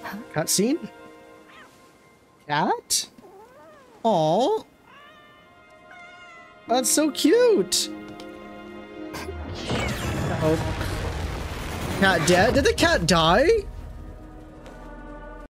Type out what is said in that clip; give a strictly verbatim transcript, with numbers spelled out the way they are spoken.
Cutscene? Cat? Aw. That's so cute. Uh oh. Cat dead? Did the cat die?